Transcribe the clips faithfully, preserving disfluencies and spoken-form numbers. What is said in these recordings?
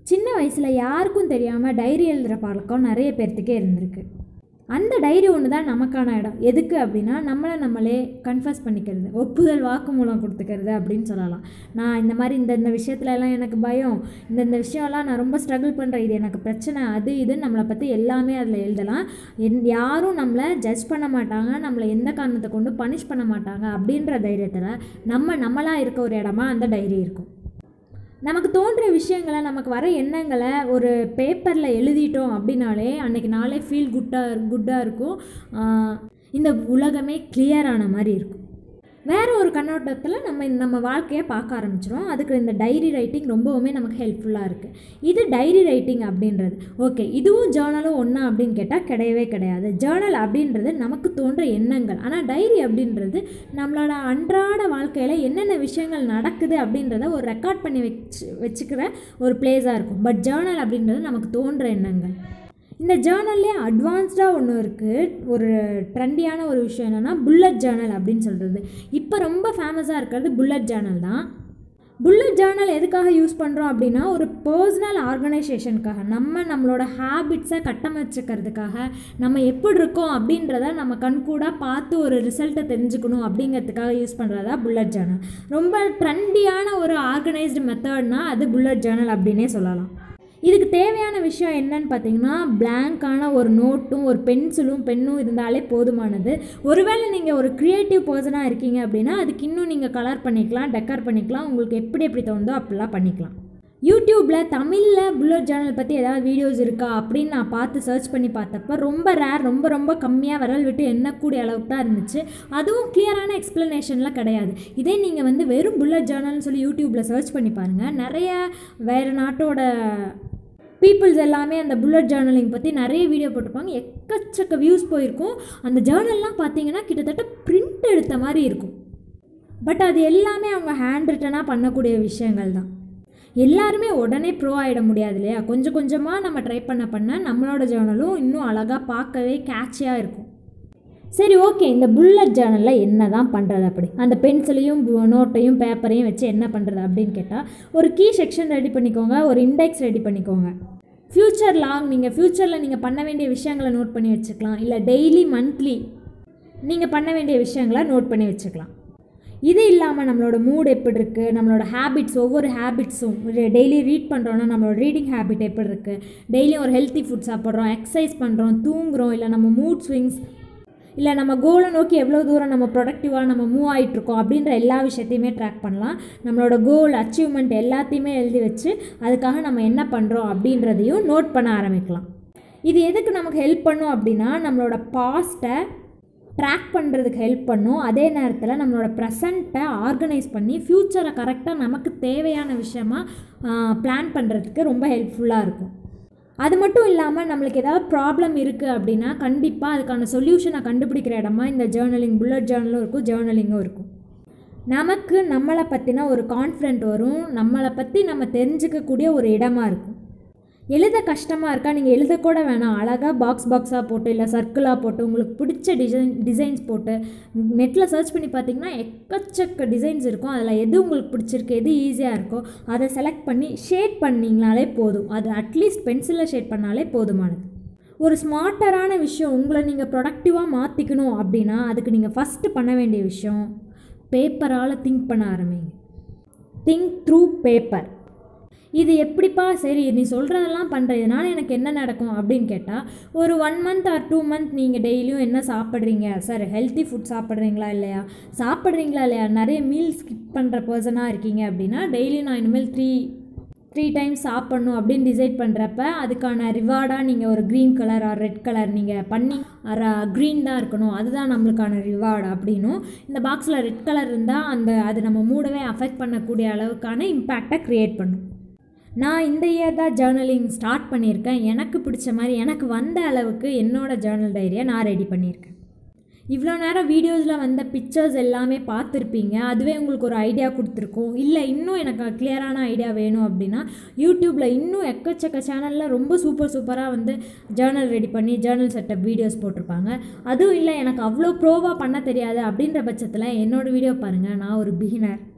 சின்ன வயசில் யாருக்கும் தெரியாமல் டைரி எழுதுகிற பழக்கம் நிறைய பேர்த்துக்கே இருந்திருக்கு. அந்த டைரி ஒன்று தான் நமக்கான இடம். எதுக்கு அப்படின்னா, நம்மளை நம்மளே கன்ஃபஸ் பண்ணிக்கிறது, ஒப்புதல் வாக்குமூலம் கொடுத்துக்கிறது அப்படின்னு சொல்லலாம். நான் இந்த மாதிரி இந்த இந்த விஷயத்துலலாம் எனக்கு பயம், இந்த இந்த விஷயம்லாம் நான் ரொம்ப ஸ்ட்ரகிள் பண்ணுறேன், இது எனக்கு பிரச்சனை, அது இதுன்னு நம்மளை பற்றி எல்லாமே அதில் எழுதலாம். என் யாரும் நம்மளை ஜட்ஜ் பண்ண மாட்டாங்க, நம்மளை எந்த காரணத்தை கொண்டு பனிஷ் பண்ண மாட்டாங்க. அப்படின்ற தைரியத்தில் நம்ம நம்மளாக இருக்க ஒரு இடமா அந்த டைரி இருக்கும். நமக்கு தோன்றுற விஷயங்களை, நமக்கு வர எண்ணங்களை ஒரு பேப்பரில் எழுதிட்டோம் அப்படின்னாலே அன்றைக்கி நாளே ஃபீல் குட்டாக குட்டாக இருக்கும். இந்த உலகமே கிளியரான மாதிரி இருக்கும். வேறு ஒரு கண்ணோட்டத்தில் நம்ம நம்ம வாழ்க்கையை பார்க்க ஆரம்பிச்சிடும். அதுக்கு இந்த டைரி ரைட்டிங் ரொம்பவுமே நமக்கு ஹெல்ப்ஃபுல்லாக இருக்குது. இது டைரி ரைட்டிங் அப்படின்றது ஓகே. இதுவும் ஜேர்னலும் ஒன்றா அப்படின்னு கேட்டால் கிடையவே கிடையாது. ஜேர்னல் அப்படின்றது நமக்கு தோன்ற எண்ணங்கள். ஆனால் டைரி அப்படின்றது நம்மளோட அன்றாட வாழ்க்கையில் என்னென்ன விஷயங்கள் நடக்குது அப்படின்றத ஒரு ரெக்கார்ட் பண்ணி வச்சு வச்சுக்கிற ஒரு பிளேஸாக இருக்கும். பட் ஜேர்னல் அப்படின்றது நமக்கு தோன்ற எண்ணங்கள். இந்த ஜேர்னல்லே அட்வான்ஸ்டாக ஒன்று இருக்குது. ஒரு ட்ரெண்டியான ஒரு விஷயம் என்னென்னா புல்லட் ஜேர்னல் அப்படின்னு சொல்கிறது. இப்போ ரொம்ப ஃபேமஸாக இருக்கிறது புல்லட் ஜேர்னல் தான். புல்லட் ஜேர்னல் எதுக்காக யூஸ் பண்ணுறோம் அப்படின்னா, ஒரு பர்சனல் ஆர்கனைசேஷனுக்காக, நம்ம நம்மளோட ஹேபிட்ஸை கட்டமைச்சுக்கிறதுக்காக, நம்ம எப்படி இருக்கோம் அப்படின்றத நம்ம கண்கூடாக பார்த்து ஒரு ரிசல்ட்டை தெரிஞ்சுக்கணும் அப்படிங்கிறதுக்காக யூஸ் பண்ணுறதா புல்லட் ஜேர்னல். ரொம்ப ட்ரெண்டியான ஒரு ஆர்கனைஸ்டு மெத்தட்னால் அது புல்லட் ஜேர்னல் அப்படின்னே சொல்லலாம். இதுக்கு தேவையான விஷயம் என்னன்னு பார்த்தீங்கன்னா, பிளாங்கான ஒரு நோட்டும் ஒரு பென்சிலும் பென்னும் இருந்தாலே போதுமானது. ஒருவேளை நீங்கள் ஒரு க்ரியேட்டிவ் பர்சனாக இருக்கீங்க அப்படின்னா அதுக்கு இன்னும் நீங்கள் கலர் பண்ணிக்கலாம், டெக்கர் பண்ணிக்கலாம், உங்களுக்கு எப்படி எப்படி தோணுதோ அப்படிலாம் பண்ணிக்கலாம். யூடியூப்பில் தமிழில் புல்லட் ஜேர்னல் பற்றி ஏதாவது வீடியோஸ் இருக்கா அப்படின்னு நான் பார்த்து சர்ச் பண்ணி பார்த்தப்ப ரொம்ப ரேர், ரொம்ப ரொம்ப கம்மியாக விரல் விட்டு எண்ணக்கூடிய அளவுக்கு தான் இருந்துச்சு. அதுவும் கிளியரான எக்ஸ்ப்ளனேஷன்லாம் கிடையாது. இதே நீங்கள் வந்து வெறும் புல்லட் ஜேர்னல்னு சொல்லி யூடியூப்பில் சர்ச் பண்ணி பாருங்கள். நிறைய வேறு நாட்டோட பீப்புள்ஸ் எல்லாமே அந்த புல்லட் ஜேர்னலிங் பற்றி நிறைய வீடியோ போட்டிருப்பாங்க. எக்கச்சக்க வியூஸ் போயிருக்கும். அந்த ஜேர்னல்லாம் பார்த்தீங்கன்னா கிட்டத்தட்ட பிரிண்ட் எடுத்த மாதிரி இருக்கும். பட் அது எல்லாமே அவங்க ஹேண்ட் ரிட்டனாக பண்ணக்கூடிய விஷயங்கள் தான். எல்லாருமே உடனே ப்ரோ ஆகிட முடியாது இல்லையா? கொஞ்சம் கொஞ்சமாக நம்ம ட்ரை பண்ண பண்ண நம்மளோட ஜேர்னலும் இன்னும் அழகாக பார்க்கவே கேட்சியாக இருக்கும். சரி, ஓகே, இந்த புல்லட் ஜேர்னலில் என்ன தான் பண்ணுறது? அப்படி அந்த பென்சிலையும் நோட்டையும் பேப்பரையும் வச்சு என்ன பண்ணுறது அப்படின்னு கேட்டால், ஒரு கீ செக்ஷன் ரெடி பண்ணிக்கோங்க, ஒரு இண்டெக்ஸ் ரெடி பண்ணிக்கோங்க. ஃப்யூச்சர் லாங் நீங்கள் ஃப்யூச்சரில் நீங்கள் பண்ண வேண்டிய விஷயங்களை நோட் பண்ணி வச்சுக்கலாம். இல்லை டெய்லி மந்த்லி நீங்கள் பண்ண வேண்டிய விஷயங்களை நோட் பண்ணி வச்சுக்கலாம். இது இல்லாமல் நம்மளோட மூட் எப்படி இருக்குது, நம்மளோட ஹேபிட்ஸ், ஒவ்வொரு ஹேபிட்ஸும் டெய்லி ரீட் பண்ணுறோன்னா நம்மளோட ரீடிங் ஹேபிட் எப்படி இருக்குது, டெய்லியும் ஒரு ஹெல்த்தி ஃபுட் சாப்பிட்றோம், எக்ஸசைஸ் பண்ணுறோம், தூங்குகிறோம், இல்லை நம்ம மூட் ஸ்விங்ஸ், இல்லை நம்ம கோலை நோக்கி எவ்வளோ தூரம் நம்ம ப்ரொடக்டிவாக நம்ம மூவ் ஆகிட்ருக்கோம் அப்படின்ற எல்லா விஷயத்தையுமே ட்ராக் பண்ணலாம். நம்மளோட கோல் அச்சீவ்மெண்ட் எல்லாத்தையுமே எழுதி வச்சு அதுக்காக நம்ம என்ன பண்ணுறோம் அப்படின்றதையும் நோட் பண்ண ஆரம்பிக்கலாம். இது எதுக்கு நமக்கு ஹெல்ப் பண்ணும் அப்படின்னா, நம்மளோட பாஸ்ட்டை ட்ராக் பண்ணுறதுக்கு ஹெல்ப் பண்ணும். அதே நேரத்தில் நம்மளோட ப்ரெசண்ட்டை ஆர்கனைஸ் பண்ணி ஃப்யூச்சரை கரெக்டாக நமக்கு தேவையான விஷயமா பிளான் பண்ணுறதுக்கு ரொம்ப ஹெல்ப்ஃபுல்லாக இருக்கும். அது மட்டும் இல்லாமல் நம்மளுக்கு ஏதாவது ப்ராப்ளம் இருக்குது அப்படின்னா கண்டிப்பாக அதுக்கான சொல்யூஷனை கண்டுபிடிக்கிற இடமா இந்த ஜேர்னலிங், புல்லட் ஜேர்னலும் இருக்கும், ஜேர்னலிங்கும் இருக்கும். நமக்கு நம்மளை பற்றினா ஒரு கான்ஃபிடென்ட் வரும், நம்மளை பற்றி நம்ம தெரிஞ்சுக்கக்கூடிய ஒரு இடமா இருக்கும். எழுத கஷ்டமாக இருக்கா, நீங்கள் எழுதக்கூட வேணாம், அழகாக பாக்ஸ் பாக்ஸாக போட்டு இல்லை சர்க்கிளாக போட்டு உங்களுக்கு பிடிச்ச டிசைன் டிசைன்ஸ் போட்டு நெட்டில் சர்ச் பண்ணி பார்த்தீங்கன்னா எக்கச்சக்க டிசைன்ஸ் இருக்கும். அதில் எது உங்களுக்கு பிடிச்சிருக்கு, எது ஈஸியாக இருக்கோ அதை செலக்ட் பண்ணி ஷேட் பண்ணிங்கனாலே போதும். அது அட்லீஸ்ட் பென்சிலில் ஷேட் பண்ணாலே போதுமானது. ஒரு ஸ்மார்ட்டரான விஷயம், உங்களை நீங்கள் ப்ரொடக்டிவாக மாற்றிக்கணும் அப்படின்னா அதுக்கு நீங்கள் ஃபஸ்ட்டு பண்ண வேண்டிய விஷயம், பேப்பரால் திங்க் பண்ண ஆரம்பிங்க. Think through paper. இது எப்படிப்பா, சரி நீ சொல்கிறதெல்லாம் பண்ணுறதுனால எனக்கு என்ன நடக்கும் அப்படின்னு கேட்டால், ஒரு one month or two month நீங்கள் டெய்லியும் என்ன சாப்பிட்றீங்க, சார் ஹெல்த்தி ஃபுட் சாப்பிட்றீங்களா இல்லையா, சாப்பிட்றீங்களா இல்லையா, நிறைய மீல் ஸ்கிப் பண்ணுற பர்சனாக இருக்கீங்க அப்படின்னா டெய்லியும் நான் இனிமேல் த்ரீ த்ரீ டைம்ஸ் சாப்பிட்ணும் அப்படின்னு டிசைட் பண்ணுறப்ப அதுக்கான ரிவார்டாக நீங்கள் ஒரு green colour or red colour நீங்கள் பண்ணி க்ரீன் தான் இருக்கணும், அதுதான் நம்மளுக்கான ரிவார்டு அப்படின்னும் இந்த பாக்ஸில் ரெட் கலர் இருந்தால் அந்த அது நம்ம மூடவே அஃபெக்ட் பண்ணக்கூடிய அளவுக்கான இம்பேக்டை க்ரியேட் பண்ணும். நான் இந்த இயர் தான் ஜேர்னலிங் ஸ்டார்ட் பண்ணியிருக்கேன். எனக்கு பிடிச்ச மாதிரி எனக்கு வந்த அளவுக்கு என்னோடய ஜேர்னல் டைரியை நான் ரெடி பண்ணியிருக்கேன். இவ்வளோ நேரம் வீடியோஸில் வந்த பிக்சர்ஸ் எல்லாமே பார்த்துருப்பீங்க. அதுவே உங்களுக்கு ஒரு ஐடியா கொடுத்துருக்கோம். இல்லை இன்னும் எனக்கு கிளியரான ஐடியா வேணும் அப்படின்னா யூடியூப்பில் இன்னும் எக்கச்சக்க சேனலில் ரொம்ப சூப்பர் சூப்பராக வந்து ஜேர்னல் ரெடி பண்ணி ஜேர்னல் செட்டப் வீடியோஸ் போட்டிருப்பாங்க. அதுவும் இல்லை எனக்கு அவ்வளோ ப்ரோவாக பண்ண தெரியாது அப்படின்ற பட்சத்தில் என்னோடய வீடியோ பாருங்கள். நான் ஒரு பிகினர்,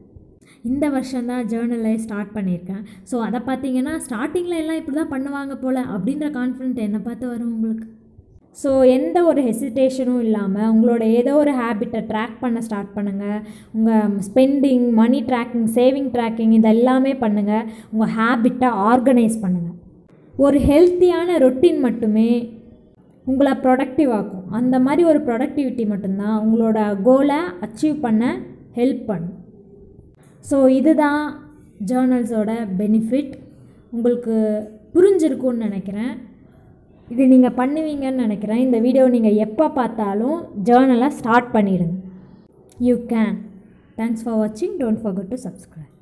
இந்த வருஷம்தான் ஜேர்னலை ஸ்டார்ட் பண்ணியிருக்கேன். ஸோ அதை பார்த்தீங்கன்னா ஸ்டார்டிங்கில் எல்லாம் இப்படி தான் பண்ணுவாங்க போல் அப்படின்ற கான்ஃபிடென்ட் என்னை பார்த்து வரும் உங்களுக்கு. ஸோ எந்த ஒரு ஹெசிடேஷனும் இல்லாமல் உங்களோட ஏதோ ஒரு ஹேபிட்டை ட்ராக் பண்ண ஸ்டார்ட் பண்ணுங்கள். உங்கள் spending, money tracking, saving tracking இது எல்லாமே பண்ணுங்கள். உங்கள் ஹேபிட்டை ஆர்கனைஸ் பண்ணுங்கள். ஒரு ஹெல்த்தியான ரொட்டீன் மட்டுமே உங்களை ப்ரொடக்டிவ் ஆக்கும். அந்த மாதிரி ஒரு ப்ரொடக்டிவிட்டி மட்டும்தான் உங்களோட கோலை அச்சீவ் பண்ண ஹெல்ப் பண்ணும். ஸோ இதுதான் ஜேர்னல்ஸோட பெனிஃபிட். உங்களுக்கு புரிஞ்சிருக்கும்னு நினைக்கிறேன். இது நீங்கள் பண்ணுவீங்கன்னு நினைக்கிறேன். இந்த வீடியோ நீங்கள் எப்போ பார்த்தாலும் ஜேர்னலை ஸ்டார்ட் பண்ணிவிடுங்க. You can. தேங்க்ஸ் ஃபார் வாட்சிங். Don't forget to subscribe.